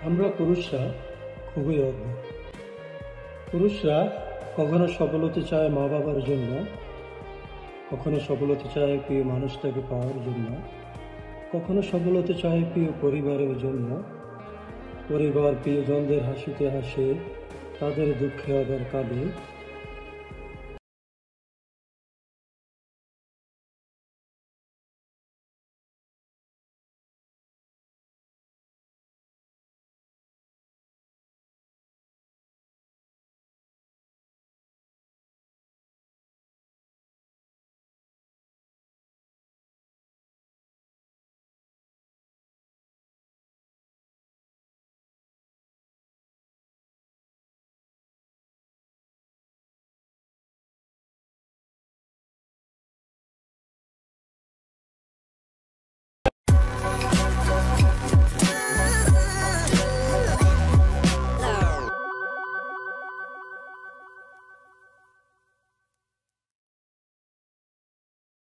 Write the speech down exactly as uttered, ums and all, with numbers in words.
আমরা পুরুষরা খুবই অদ্ভুত। পুরুষরা কখনো সফল হতে চায় মা বাবার জন্য, কখনো সফল হতে চায় প্রিয় মানুষটাকে পাওয়ার জন্য, কখনো সফল হতে চায় প্রিয় পরিবারের জন্য। পরিবার প্রিয়জনদের হাসিতে হাসে, তাদের দুঃখে আবার কাঁদে।